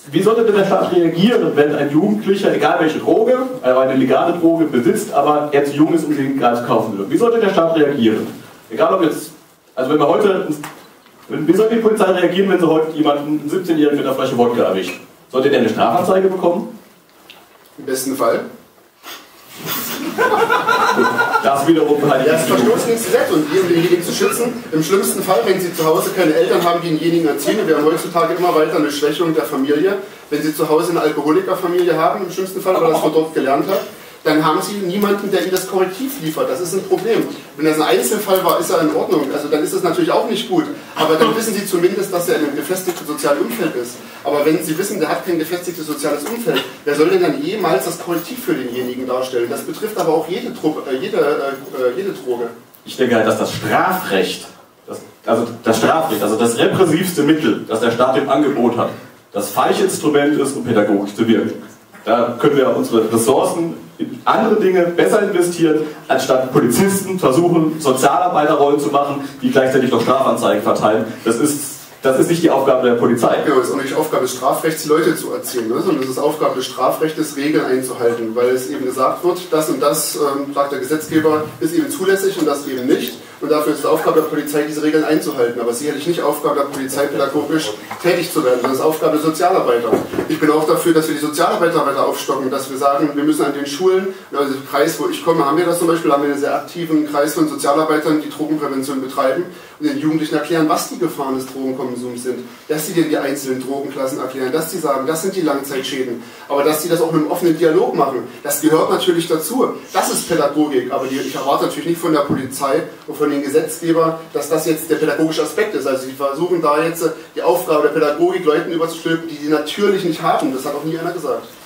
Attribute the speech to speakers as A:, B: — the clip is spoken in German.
A: Wie sollte denn der Staat reagieren, wenn ein Jugendlicher, egal welche Droge, eine legale Droge besitzt, aber er zu jung ist, um sie legal zu kaufen will? Wie sollte der Staat reagieren? Egal ob jetzt, also wenn wir heute, wie sollte die Polizei reagieren, wenn sie heute jemanden, einen 17-Jährigen mit einer Flasche Wodka erwischt? Sollte der eine Strafanzeige bekommen?
B: Im besten Fall.
A: Das wiederum halt.
B: Ja, das Verstoß gegen das Gesetz und die, um denjenigen zu schützen. Im schlimmsten Fall, wenn Sie zu Hause keine Eltern haben, die denjenigen erziehen, wir haben heutzutage immer weiter eine Schwächung der Familie. Wenn Sie zu Hause eine Alkoholikerfamilie haben, im schlimmsten Fall, weil das von dort gelernt hat, dann haben Sie niemanden, der Ihnen das Korrektiv liefert. Das ist ein Problem. Wenn das ein Einzelfall war, ist er in Ordnung. Also dann ist das natürlich auch nicht gut. Aber dann wissen Sie zumindest, dass er in einem gefestigten sozialen Umfeld ist. Aber wenn Sie wissen, der hat kein gefestigtes soziales Umfeld, wer soll denn dann jemals das Korrektiv für denjenigen darstellen? Das betrifft aber auch jede Droge.
A: Ich denke halt, dass das Strafrecht, also das repressivste Mittel, das der Staat im Angebot hat, das falsche Instrument ist, um pädagogisch zu wirken. Da können wir unsere Ressourcen in andere Dinge besser investieren, anstatt Polizisten versuchen, Sozialarbeiterrollen zu machen, die gleichzeitig noch Strafanzeigen verteilen. Das ist nicht die Aufgabe der Polizei.
B: Genau, das ist auch nicht die Aufgabe des Strafrechts, die Leute zu erziehen, ne? Sondern es ist Aufgabe des Strafrechts, Regeln einzuhalten, weil es eben gesagt wird, das und das, sagt der Gesetzgeber, ist eben zulässig und das eben nicht. Und dafür ist es Aufgabe der Polizei, diese Regeln einzuhalten. Aber sicherlich nicht Aufgabe der Polizei, pädagogisch tätig zu werden. Das ist Aufgabe der Sozialarbeiter. Ich bin auch dafür, dass wir die Sozialarbeiter weiter aufstocken, dass wir sagen, wir müssen an den Schulen, also im Kreis, wo ich komme, haben wir das zum Beispiel, haben wir einen sehr aktiven Kreis von Sozialarbeitern, die Drogenprävention betreiben und den Jugendlichen erklären, was die Gefahren des Drogenkonsums sind. Dass sie denen die einzelnen Drogenklassen erklären, dass sie sagen, das sind die Langzeitschäden. Aber dass sie das auch mit einem offenen Dialog machen, das gehört natürlich dazu. Das ist Pädagogik, aber ich erwarte natürlich nicht von der Polizei und von den Gesetzgeber, dass das jetzt der pädagogische Aspekt ist. Also sie versuchen da jetzt die Aufgabe der Pädagogik Leuten überzustülpen, die sie natürlich nicht haben. Das hat auch nie einer gesagt.